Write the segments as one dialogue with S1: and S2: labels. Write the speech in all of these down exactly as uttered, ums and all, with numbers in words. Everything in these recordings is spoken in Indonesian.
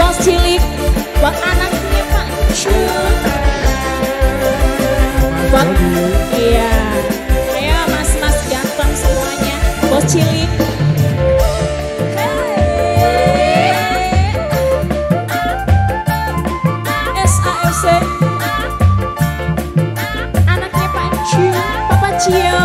S1: bos cilik buat anaknya Pak Cuk. Buat iya, ayo mas-mas ganteng semuanya, bos cilik. S A F C anaknya Pak Cuk, Papa Cio.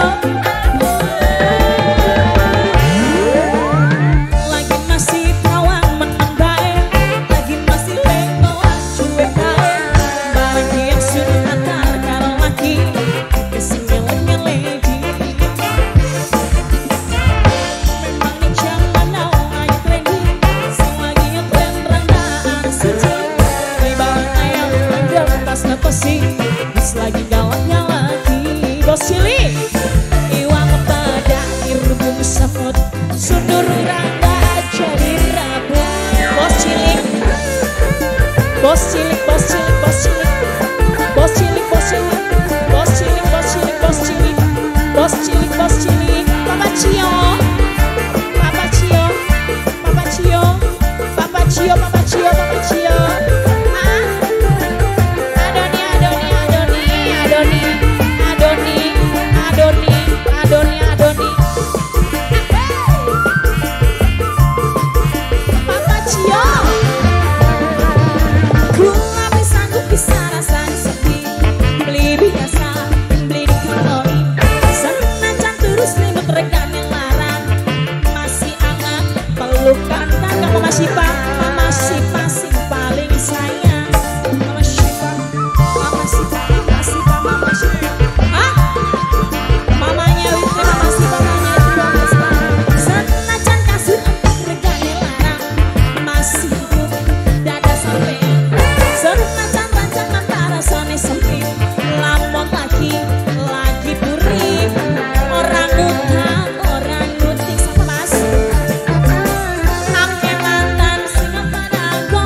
S1: Lagi galaknya lagi bos cilik iwang pada irbung semut sundur rangga jadi rabun bos cilik bos cilik bos cilik bos cilik bos cilik bos cilik bos cilik bos cilik bos cilik bos cilik bos cilik Papa Cio Papa Cio Papa Cio Papa Cio Papa Cio Papa Cio pelukan kan Mama Sipa, Mama Sipa sing paling sayang. Mama Sipa, Mama Sipa, Mama Sipa, Mama Sipa. Ah, mamanya itu Mama Sipa mamanya itu Mama Sipa. Senajan kasur untuk regane larang masih hidup dada sampean. Senajan rancang antara sane sempit lamun lagi lagi purih orang utang orang nutik sama mas. Aku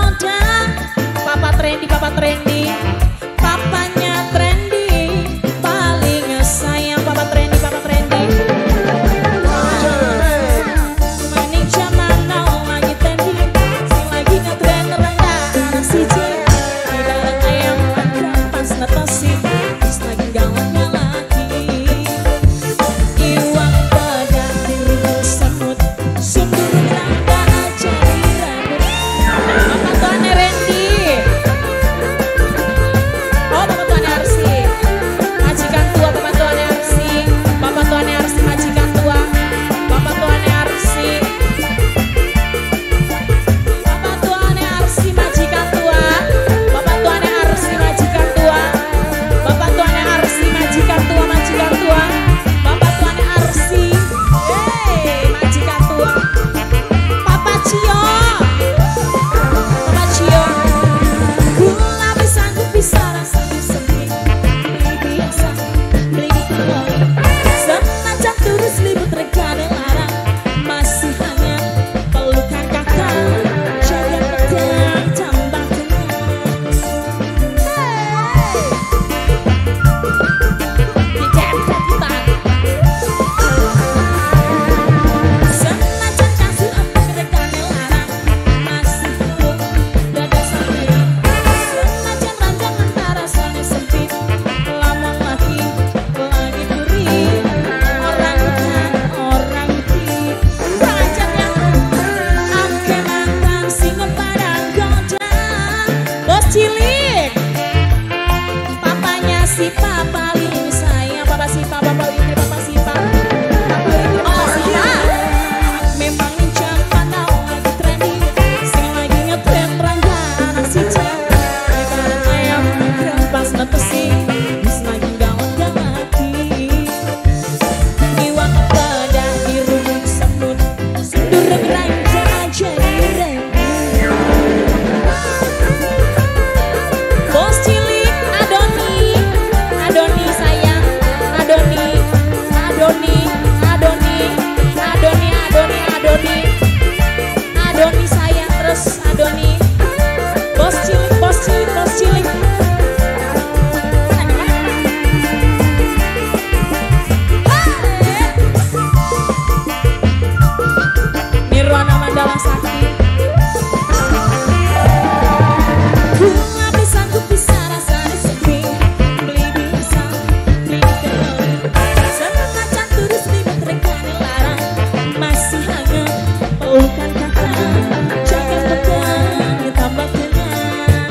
S1: Bukan kata jangan pegang tambah kenal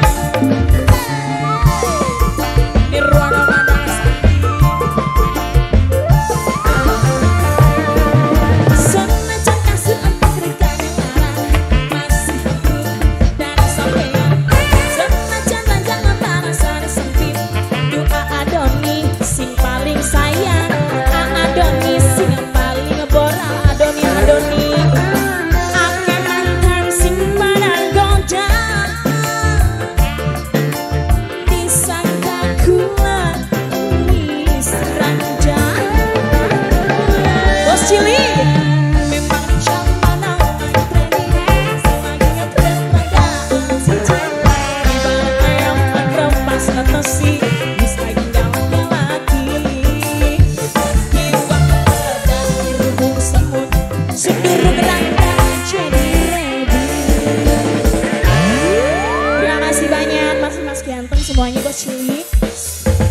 S1: Nirwana Mandala Sakti Senajan kasih untuk rekan yang masih aku dan sampean Senajan ranjang antara sana sempit doa Adoni sing paling sayang Adoni sing paling bora Adoni Adoni Cili memang zaman trending semakin ngetren ragaan si cewek ibarat ayam terlepas ngetesi bisa tinggalnya lagi iwak pedas dirubung semut sudurung rangka jadi ready. Terima kasih banyak mas-mas ganteng semuanya buat Cili.